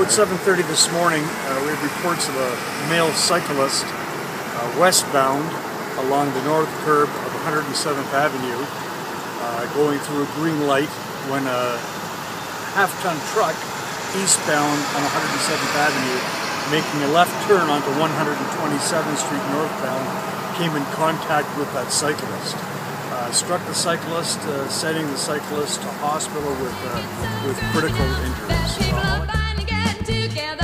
About 7:30 this morning, we had reports of a male cyclist westbound along the north curb of 107th Avenue going through a green light when a half-ton truck eastbound on 107th Avenue making a left turn onto 127th Street northbound came in contact with that cyclist. Struck the cyclist, sending the cyclist to hospital with critical injuries.